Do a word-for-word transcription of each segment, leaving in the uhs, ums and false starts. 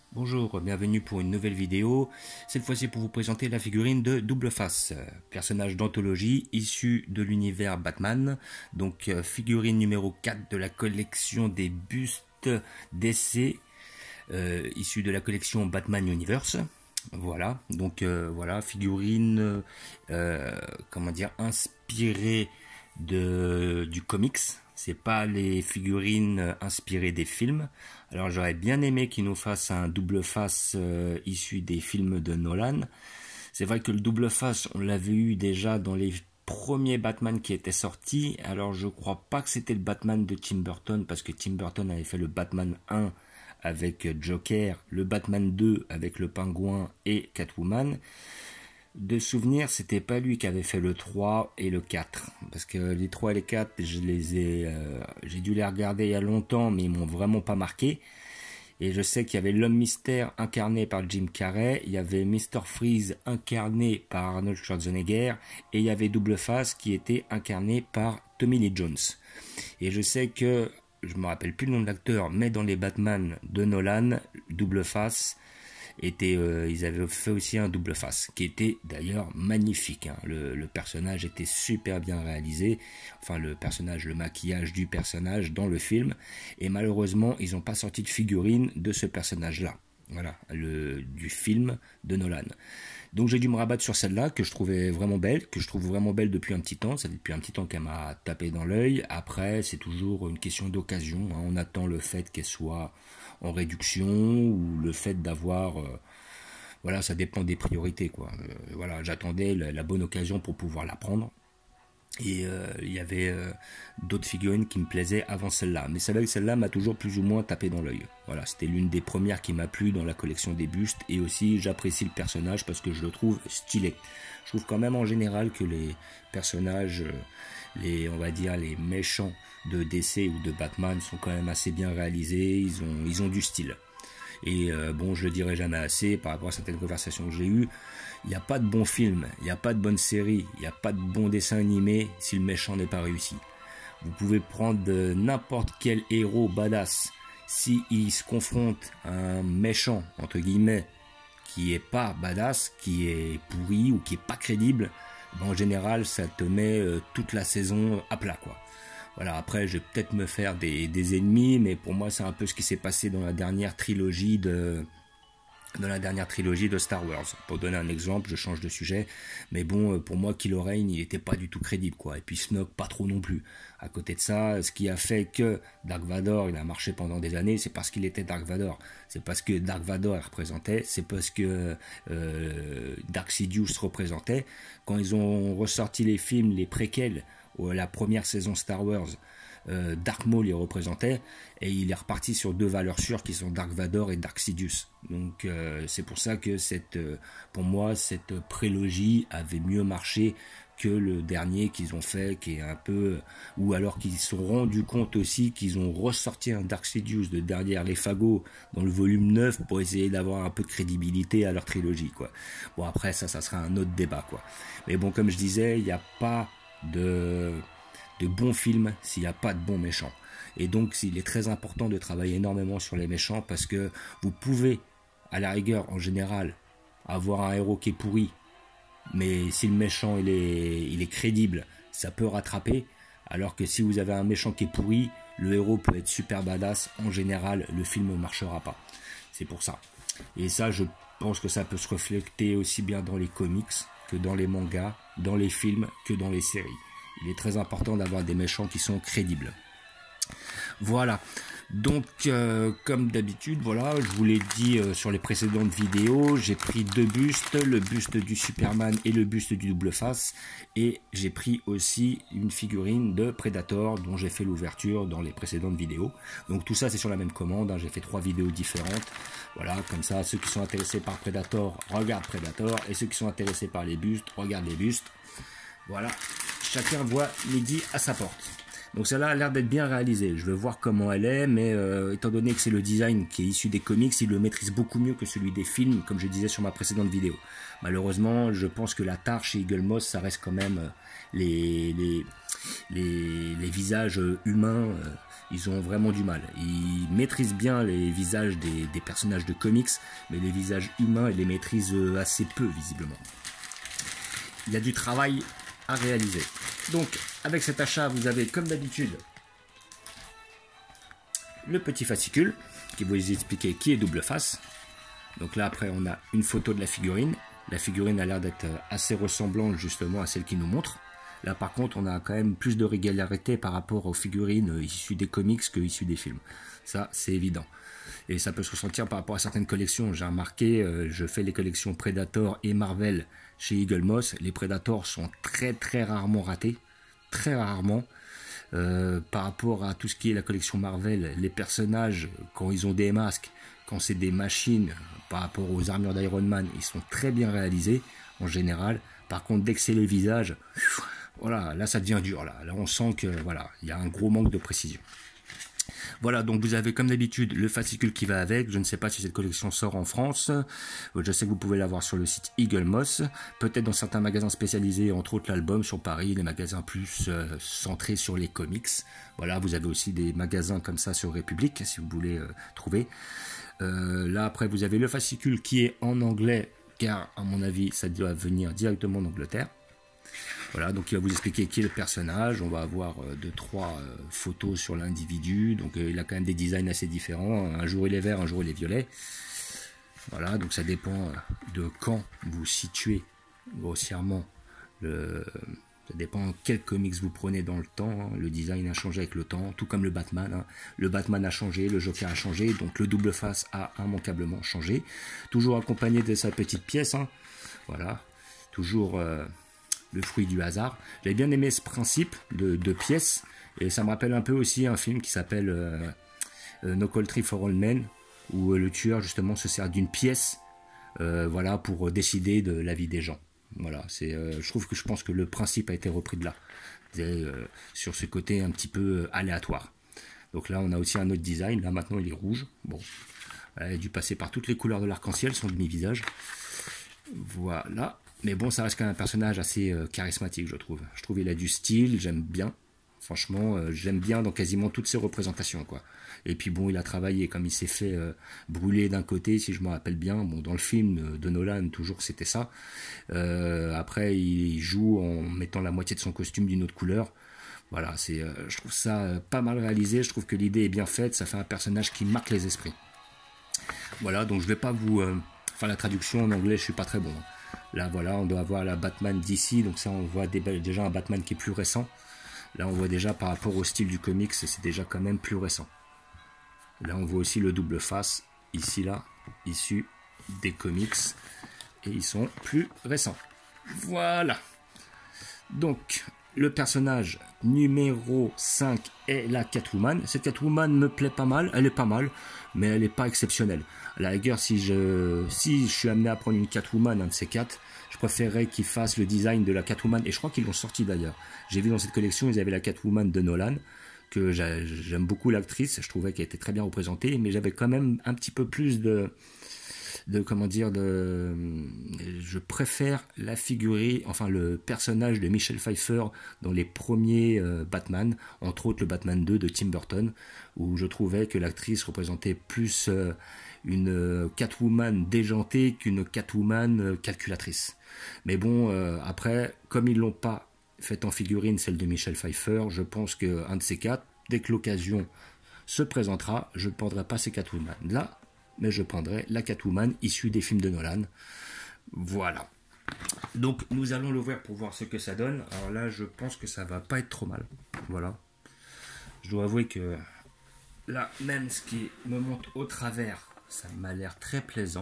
Bonjour, bienvenue pour une nouvelle vidéo. Cette fois-ci pour vous présenter la figurine de Double Face, personnage d'anthologie issu de l'univers Batman. Donc euh, figurine numéro quatre de la collection des bustes D C, euh, issue de la collection Batman Universe. Voilà, donc euh, voilà, figurine, euh, comment dire, inspirée de, du comics. C'est pas les figurines inspirées des films. Alors j'aurais bien aimé qu'ils nous fassent un double face euh, issu des films de Nolan. C'est vrai que le double face, on l'avait eu déjà dans les premiers Batman qui étaient sortis. Alors je crois pas que c'était le Batman de Tim Burton, parce que Tim Burton avait fait le Batman un avec Joker, le Batman deux avec le Pingouin et Catwoman. De souvenir, c'était pas lui qui avait fait le trois et le quatre, parce que les trois et les quatre, je les ai, euh, j'ai dû les regarder il y a longtemps, mais ils m'ont vraiment pas marqué. Et je sais qu'il y avait l'homme mystère incarné par Jim Carrey, il y avait mister Freeze incarné par Arnold Schwarzenegger, et il y avait Double Face qui était incarné par Tommy Lee Jones. Et je sais que, je me rappelle plus le nom de l'acteur, mais dans les Batman de Nolan, Double Face, était, euh, ils avaient fait aussi un double face qui était d'ailleurs magnifique, hein. le, le personnage était super bien réalisé, enfin le personnage, le maquillage du personnage dans le film, et malheureusement ils n'ont pas sorti de figurine de ce personnage là, voilà, le, du film de Nolan. Donc j'ai dû me rabattre sur celle-là que je trouvais vraiment belle, que je trouve vraiment belle depuis un petit temps. Ça fait depuis un petit temps qu'elle m'a tapé dans l'œil. Après, c'est toujours une question d'occasion, hein. On attend le fait qu'elle soit en réduction ou le fait d'avoir... Euh, voilà, ça dépend des priorités, quoi. Euh, voilà, j'attendais la, la bonne occasion pour pouvoir la prendre. Et euh, il y avait euh, d'autres figurines qui me plaisaient avant celle-là. Mais celle-là, celle-là m'a toujours plus ou moins tapé dans l'œil. Voilà, c'était l'une des premières qui m'a plu dans la collection des bustes. Et aussi, j'apprécie le personnage parce que je le trouve stylé. Je trouve quand même en général que les personnages, les, on va dire les méchants de D C ou de Batman sont quand même assez bien réalisés. Ils ont, ils ont du style. Et euh, bon, je le dirai jamais assez par rapport à certaines conversations que j'ai eues. Il n'y a pas de bon film, il n'y a pas de bonne série, il n'y a pas de bon dessin animé si le méchant n'est pas réussi. Vous pouvez prendre n'importe quel héros badass, s'il se confronte à un méchant, entre guillemets, qui est pas badass, qui est pourri ou qui est pas crédible, ben en général, ça te met euh, toute la saison à plat, quoi. Voilà, après, je vais peut-être me faire des, des ennemis, mais pour moi, c'est un peu ce qui s'est passé dans la dernière trilogie de... dans la dernière trilogie de Star Wars. Pour donner un exemple, je change de sujet, mais bon, pour moi, Kylo Ren, il était pas du tout crédible, quoi. Et puis Snoke, pas trop non plus. À côté de ça, ce qui a fait que Dark Vador, il a marché pendant des années, c'est parce qu'il était Dark Vador. C'est parce que Dark Vador il représentait, c'est parce que euh, Dark Sidious représentait. Quand ils ont ressorti les films, les préquels, la première saison Star Wars, euh, Dark Maul y représentait, et il est reparti sur deux valeurs sûres qui sont Dark Vador et Dark Sidious. Donc euh, c'est pour ça que cette, euh, pour moi, cette prélogie avait mieux marché que le dernier qu'ils ont fait, qui est un peu, ou alors qu'ils se sont rendus compte aussi qu'ils ont ressorti un Dark Sidious de derrière les fagots dans le volume neuf pour essayer d'avoir un peu de crédibilité à leur trilogie, quoi. Bon, après ça, ça sera un autre débat, quoi. Mais bon, comme je disais, il n'y a pas de, de bons films s'il n'y a pas de bons méchants. Et donc il est très important de travailler énormément sur les méchants, parce que vous pouvez, à la rigueur en général, avoir un héros qui est pourri, mais si le méchant il est, il est crédible, ça peut rattraper. Alors que si vous avez un méchant qui est pourri, le héros peut être super badass, en général le film ne marchera pas. C'est pour ça. Et ça, je pense que ça peut se refléter aussi bien dans les comics que dans les mangas, dans les films, que dans les séries. Il est très important d'avoir des méchants qui sont crédibles. Voilà. Donc, euh, comme d'habitude, voilà, je vous l'ai dit euh, sur les précédentes vidéos, j'ai pris deux bustes, le buste du Superman et le buste du double face, et j'ai pris aussi une figurine de Predator dont j'ai fait l'ouverture dans les précédentes vidéos. Donc tout ça c'est sur la même commande, hein, j'ai fait trois vidéos différentes. Voilà, comme ça, ceux qui sont intéressés par Predator regardent Predator, et ceux qui sont intéressés par les bustes regardent les bustes. Voilà, chacun voit midi à sa porte. Donc celle-là a l'air d'être bien réalisée. Je veux voir comment elle est, mais euh, étant donné que c'est le design qui est issu des comics, il le maîtrise beaucoup mieux que celui des films, comme je disais sur ma précédente vidéo. Malheureusement, je pense que la tare chez Eagle Moss, ça reste quand même euh, les, les, les, les visages humains, euh, ils ont vraiment du mal. Ils maîtrisent bien les visages des, des personnages de comics, mais les visages humains, ils les maîtrisent assez peu, visiblement. Il y a du travail à réaliser. Donc, avec cet achat, vous avez, comme d'habitude, le petit fascicule qui va vous expliquer qui est double face. Donc là, après, on a une photo de la figurine. La figurine a l'air d'être assez ressemblante, justement, à celle qui nous montre. Là, par contre, on a quand même plus de régularité par rapport aux figurines issues des comics que issues des films. Ça, c'est évident. Et ça peut se ressentir par rapport à certaines collections. J'ai remarqué, euh, je fais les collections Predator et Marvel chez Eagle Moss. Les Predators sont très très rarement ratés. Très rarement. Euh, par rapport à tout ce qui est la collection Marvel, les personnages, quand ils ont des masques, quand c'est des machines, par rapport aux armures d'Iron Man, ils sont très bien réalisés en général. Par contre, dès que c'est les visages, voilà, là ça devient dur. Là, là on sent que voilà, il y a un gros manque de précision. Voilà, donc vous avez comme d'habitude le fascicule qui va avec. Je ne sais pas si cette collection sort en France. Je sais que vous pouvez l'avoir sur le site Eagle Moss. Peut-être dans certains magasins spécialisés, entre autres l'Album sur Paris, les magasins plus euh, centrés sur les comics. Voilà, vous avez aussi des magasins comme ça sur République, si vous voulez euh, trouver. Euh, là, après, vous avez le fascicule qui est en anglais, car à mon avis, ça doit venir directement d'Angleterre. Voilà, donc il va vous expliquer qui est le personnage. On va avoir euh, deux, trois euh, photos sur l'individu. Donc euh, il a quand même des designs assez différents. Un jour il est vert, un jour il est violet. Voilà, donc ça dépend de quand vous situez grossièrement. Le... Ça dépend quel comics vous prenez dans le temps. Hein. Le design a changé avec le temps, tout comme le Batman. Hein. Le Batman a changé, le Joker a changé, donc le double face a immanquablement changé. Toujours accompagné de sa petite pièce. Hein. Voilà, toujours... Euh... le fruit du hasard. J'avais bien aimé ce principe de, de pièces, et ça me rappelle un peu aussi un film qui s'appelle euh, euh, No Country for Old Men, où euh, le tueur justement se sert d'une pièce euh, voilà, pour décider de la vie des gens. Voilà, c'est, euh, je trouve que je pense que le principe a été repris de là, et, euh, sur ce côté un petit peu aléatoire. Donc là on a aussi un autre design, là maintenant il est rouge, bon, il a dû passer par toutes les couleurs de l'arc-en-ciel, son demi-visage. Voilà. Mais bon, ça reste quand même un personnage assez euh, charismatique, je trouve. Je trouve qu'il a du style, j'aime bien. Franchement, euh, j'aime bien dans quasiment toutes ses représentations, quoi. Et puis bon, il a travaillé, comme il s'est fait euh, brûler d'un côté, si je me rappelle bien. Bon, dans le film de Nolan, toujours, c'était ça. Euh, après, il joue en mettant la moitié de son costume d'une autre couleur. Voilà, c'est, euh, je trouve ça euh, pas mal réalisé. Je trouve que l'idée est bien faite. Ça fait un personnage qui marque les esprits. Voilà, donc je vais pas vous... Euh, enfin, la traduction en anglais, je suis pas très bon. Là, voilà, on doit avoir la Batman d'ici, donc ça, on voit déjà un Batman qui est plus récent. Là, on voit déjà par rapport au style du comics, c'est déjà quand même plus récent. Là, on voit aussi le double face, ici, là, issu des comics, et ils sont plus récents. Voilà. Donc, le personnage numéro cinq est la Catwoman. Cette Catwoman me plaît pas mal, elle est pas mal, mais elle n'est pas exceptionnelle. À la rigueur, si je, si je suis amené à prendre une Catwoman, un de ces quatre, je préférerais qu'ils fassent le design de la Catwoman, et je crois qu'ils l'ont sorti d'ailleurs. J'ai vu dans cette collection, ils avaient la Catwoman de Nolan, que j'aime beaucoup l'actrice, je trouvais qu'elle était très bien représentée, mais j'avais quand même un petit peu plus de... de comment dire de je préfère la figurine, enfin le personnage de Michelle Pfeiffer dans les premiers euh, Batman, entre autres le Batman deux de Tim Burton, où je trouvais que l'actrice représentait plus euh, une euh, Catwoman déjantée qu'une Catwoman euh, calculatrice. Mais bon, euh, après, comme ils l'ont pas faite en figurine, celle de Michelle Pfeiffer, je pense qu'un de ces quatre, dès que l'occasion se présentera, je ne prendrai pas ces Catwoman là, mais je prendrai la Catwoman issue des films de Nolan. Voilà. Donc nous allons l'ouvrir pour voir ce que ça donne. Alors là, je pense que ça va pas être trop mal. Voilà. Je dois avouer que là, même ce qui me monte au travers, ça m'a l'air très plaisant.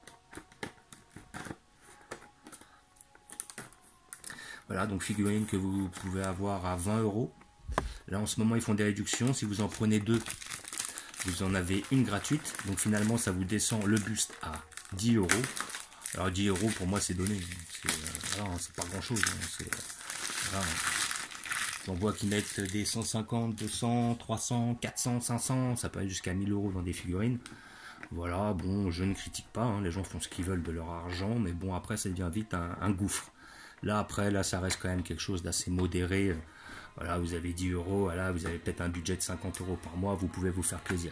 Voilà, donc figurine que vous pouvez avoir à vingt euros. Là, en ce moment, ils font des réductions. Si vous en prenez deux, vous en avez une gratuite, donc finalement ça vous descend le buste à dix euros. Alors dix euros pour moi c'est donné, c'est euh, voilà, pas grand chose, hein. C'est, voilà. J'en vois qui mettent des cent cinquante, deux cents, trois cents, quatre cents, cinq cents, ça peut aller jusqu'à mille euros dans des figurines. Voilà, bon, je ne critique pas, hein, les gens font ce qu'ils veulent de leur argent, mais bon, après, ça devient vite un, un gouffre. Là, après, là, ça reste quand même quelque chose d'assez modéré. Voilà, vous avez dix euros, voilà, vous avez peut-être un budget de cinquante euros par mois, vous pouvez vous faire plaisir.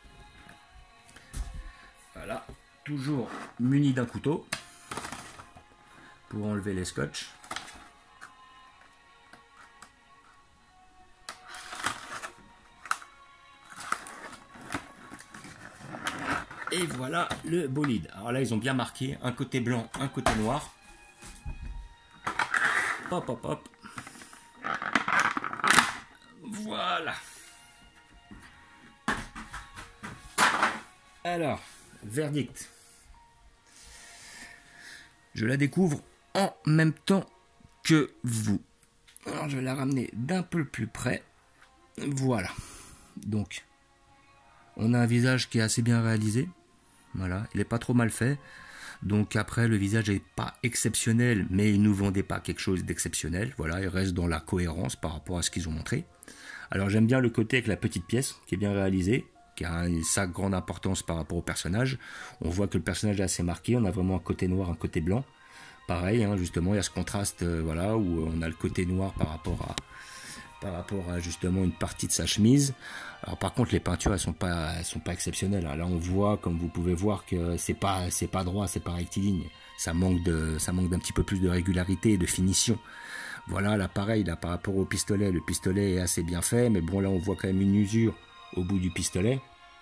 Voilà, toujours muni d'un couteau pour enlever les scotch. Et voilà le bolide. Alors là, ils ont bien marqué un côté blanc, un côté noir. Hop, hop, hop. Voilà. Alors, verdict. Je la découvre en même temps que vous. Alors, je vais la ramener d'un peu plus près. Voilà. Donc, on a un visage qui est assez bien réalisé. Voilà, il n'est pas trop mal fait. Donc après, le visage n'est pas exceptionnel, mais ils ne nous vendaient pas quelque chose d'exceptionnel. Voilà, il reste dans la cohérence par rapport à ce qu'ils ont montré. Alors j'aime bien le côté avec la petite pièce, qui est bien réalisée, qui a sa grande importance par rapport au personnage. On voit que le personnage est assez marqué, on a vraiment un côté noir, un côté blanc. Pareil, hein, justement, il y a ce contraste, euh, voilà, où on a le côté noir par rapport à... par rapport à justement une partie de sa chemise. Alors par contre les peintures elles sont pas elles sont pas exceptionnelles. Là on voit, comme vous pouvez voir, que c'est pas c'est pas droit, c'est pas rectiligne. Ça manque de ça manque d'un petit peu plus de régularité et de finition. Voilà, là pareil, là par rapport au pistolet, le pistolet est assez bien fait, mais bon là on voit quand même une usure au bout du pistolet.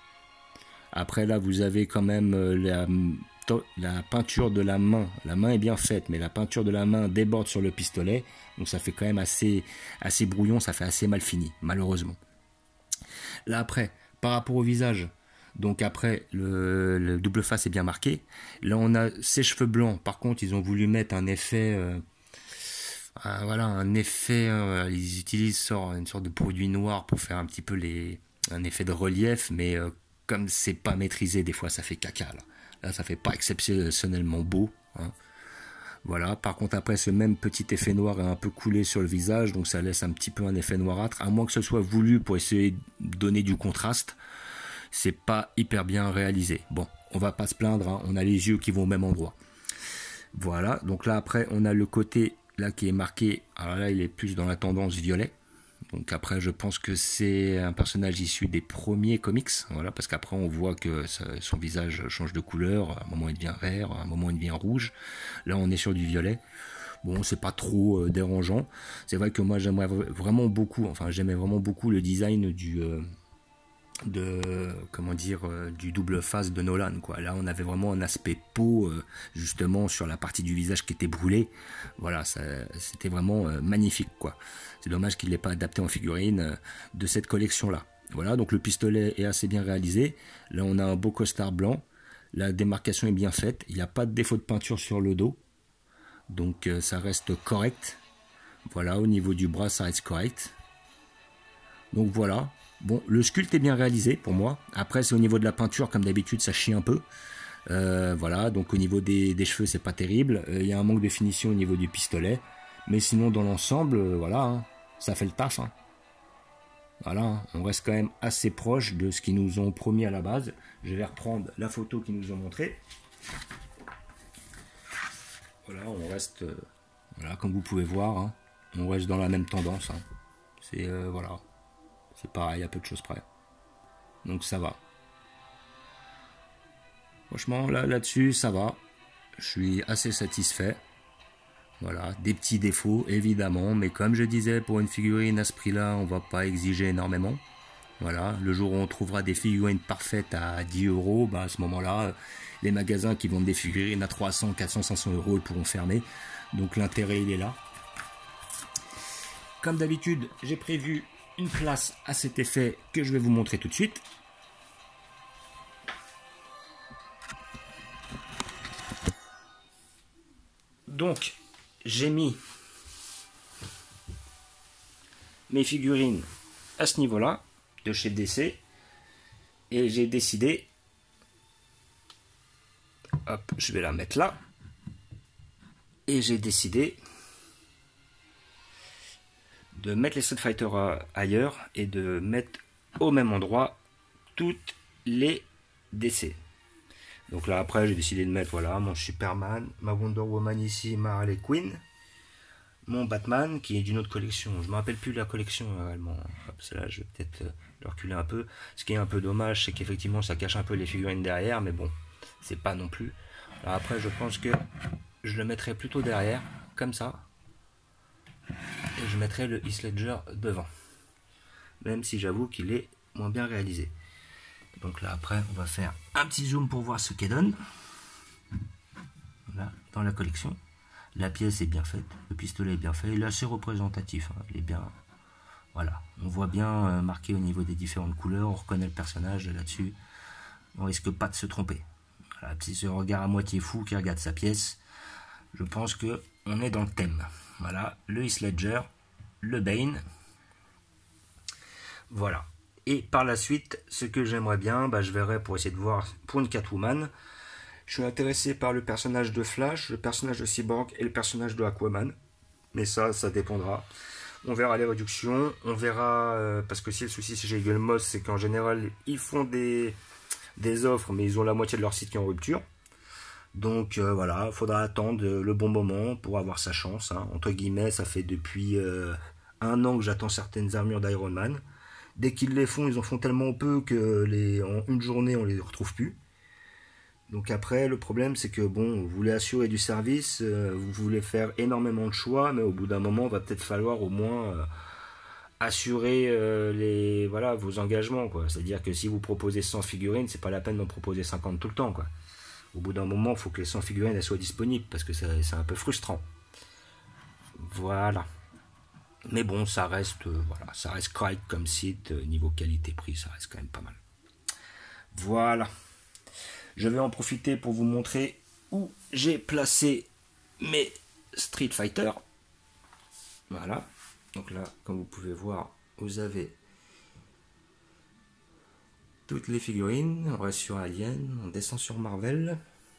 Après là vous avez quand même la la peinture de la main, la main est bien faite, mais la peinture de la main déborde sur le pistolet, donc ça fait quand même assez, assez brouillon, ça fait assez mal fini, malheureusement. Là après, par rapport au visage, donc après, le, le double face est bien marqué. Là on a ses cheveux blancs, par contre ils ont voulu mettre un effet, euh, un, voilà, un effet, euh, ils utilisent une sorte de produit noir pour faire un petit peu les, un effet de relief, mais euh, comme c'est pas maîtrisé, des fois ça fait caca là. Là, ça fait pas exceptionnellement beau. Hein. Voilà. Par contre, après, ce même petit effet noir est un peu coulé sur le visage, donc ça laisse un petit peu un effet noirâtre. À moins que ce soit voulu pour essayer de donner du contraste, c'est pas hyper bien réalisé. Bon, on va pas se plaindre. Hein. On a les yeux qui vont au même endroit. Voilà. Donc là, après, on a le côté là qui est marqué. Alors là, il est plus dans la tendance violet. Donc après, je pense que c'est un personnage issu des premiers comics, voilà, parce qu'après on voit que ça, son visage change de couleur, à un moment il devient vert, à un moment il devient rouge. Là, on est sur du violet. Bon, c'est pas trop euh, dérangeant. C'est vrai que moi, j'aimerais vraiment beaucoup, enfin, j'aimais vraiment beaucoup le design du, euh, de, comment dire, euh, du double face de Nolan, quoi. Là, on avait vraiment un aspect peau, euh, justement, sur la partie du visage qui était brûlée. Voilà, c'était vraiment euh, magnifique, quoi. C'est dommage qu'il ne l'ait pas adapté en figurine euh, de cette collection-là. Voilà, donc le pistolet est assez bien réalisé. Là, on a un beau costard blanc. La démarcation est bien faite. Il n'y a pas de défaut de peinture sur le dos. Donc, euh, ça reste correct. Voilà, au niveau du bras, ça reste correct. Donc, voilà. Bon, le sculpte est bien réalisé pour moi. Après, c'est au niveau de la peinture, comme d'habitude, ça chie un peu. Euh, voilà, donc au niveau des, des cheveux, c'est pas terrible. Il euh, y a un manque de finition au niveau du pistolet. Mais sinon, dans l'ensemble, euh, voilà, hein, ça fait le taf. Hein. Voilà, hein, on reste quand même assez proche de ce qu'ils nous ont promis à la base. Je vais reprendre la photo qu'ils nous ont montrée. Voilà, on reste, euh, voilà, comme vous pouvez voir, hein, on reste dans la même tendance. Hein. C'est, euh, voilà. C'est pareil, à peu de choses près. Donc ça va. Franchement, là, là-dessus, ça va. Je suis assez satisfait. Voilà, des petits défauts, évidemment. Mais comme je disais, pour une figurine à ce prix-là, on va pas exiger énormément. Voilà, le jour où on trouvera des figurines parfaites à dix euros, bah à ce moment-là, les magasins qui vendent des figurines à trois cents, quatre cents, cinq cents euros, ils pourront fermer. Donc l'intérêt, il est là. Comme d'habitude, j'ai prévu une place à cet effet que je vais vous montrer tout de suite. Donc, j'ai mis mes figurines à ce niveau-là, de chez D C, et j'ai décidé, hop, je vais la mettre là, et j'ai décidé de mettre les Street Fighter ailleurs et de mettre au même endroit toutes les D C. Donc là après j'ai décidé de mettre voilà mon Superman, ma Wonder Woman ici, ma Harley Quinn, mon Batman qui est d'une autre collection. Je me rappelle plus de la collection réellement. Là je vais peut-être le reculer un peu. Ce qui est un peu dommage c'est qu'effectivement ça cache un peu les figurines derrière, mais bon c'est pas non plus. Alors après je pense que je le mettrai plutôt derrière comme ça et je mettrai le Heath Ledger devant, même si j'avoue qu'il est moins bien réalisé. Donc là après on va faire un petit zoom pour voir ce qu'elle donne. Là dans la collection la pièce est bien faite, le pistolet est bien fait, il est assez représentatif, hein. Il est bien, voilà, on voit bien euh, marqué au niveau des différentes couleurs, on reconnaît le personnage là-dessus, on risque pas de se tromper. Voilà, petit ce regard à moitié fou qui regarde sa pièce, je pense que on est dans le thème. Voilà, le Heath Ledger, le Bane, voilà. Et par la suite, ce que j'aimerais bien, bah, je verrai pour essayer de voir pour une Catwoman. Je suis intéressé par le personnage de Flash, le personnage de Cyborg et le personnage de Aquaman. Mais ça, ça dépendra. On verra les réductions, on verra... Euh, parce que si le souci chez Eagle Moss, c'est qu'en général, ils font des, des offres, mais ils ont la moitié de leur site qui est en rupture. Donc euh, voilà, il faudra attendre le bon moment pour avoir sa chance. Hein. Entre guillemets, ça fait depuis euh, un an que j'attends certaines armures d'Iron Man. Dès qu'ils les font, ils en font tellement peu que les, en une journée, on les retrouve plus. Donc après, le problème, c'est que bon, vous voulez assurer du service, euh, vous voulez faire énormément de choix, mais au bout d'un moment, il va peut-être falloir au moins euh, assurer euh, les, voilà, vos engagements, quoi. C'est-à-dire que si vous proposez cent figurines, c'est pas la peine d'en proposer cinquante tout le temps, quoi. Au bout d'un moment, il faut que les cent figurines elles soient disponibles, parce que c'est un peu frustrant. Voilà. Mais bon, ça reste, euh, voilà, ça reste correct comme site, euh, niveau qualité-prix, ça reste quand même pas mal. Voilà. Je vais en profiter pour vous montrer où j'ai placé mes Street Fighter. Voilà. Donc là, comme vous pouvez voir, vous avez toutes les figurines. On reste sur Alien, on descend sur Marvel.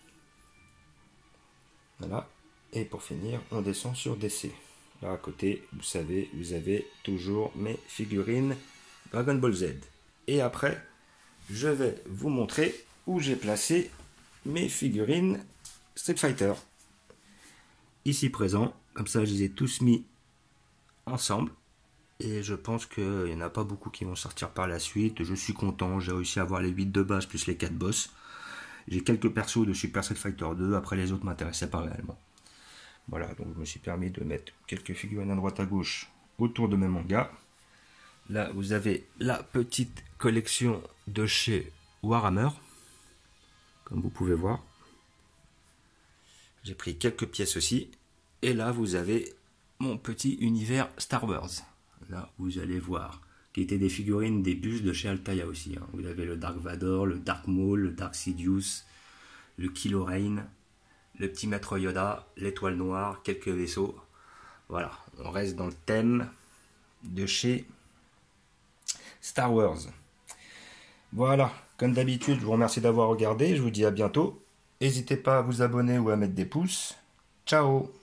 Voilà. Et pour finir, on descend sur D C. Là à côté, vous savez, vous avez toujours mes figurines Dragon Ball Z. Et après, je vais vous montrer où j'ai placé mes figurines Street Fighter. Ici présent, comme ça je les ai tous mis ensemble. Et je pense qu'il n'y en a pas beaucoup qui vont sortir par la suite. Je suis content, j'ai réussi à avoir les huit de base plus les quatre boss. J'ai quelques persos de Super Street Fighter deux, après les autres ne m'intéressaient pas réellement. Voilà, donc je me suis permis de mettre quelques figurines à droite à gauche autour de mes mangas. Là, vous avez la petite collection de chez Warhammer. Comme vous pouvez voir. J'ai pris quelques pièces aussi. Et là, vous avez mon petit univers Star Wars. Là, vous allez voir. Qui étaient des figurines, des bustes de chez Altaïa aussi. Hein. Vous avez le Dark Vador, le Dark Maul, le Dark Sidious, le Kylo Ren, le petit Maître Yoda, l'étoile noire, quelques vaisseaux. Voilà, on reste dans le thème de chez Star Wars. Voilà, comme d'habitude, je vous remercie d'avoir regardé. Je vous dis à bientôt. N'hésitez pas à vous abonner ou à mettre des pouces. Ciao!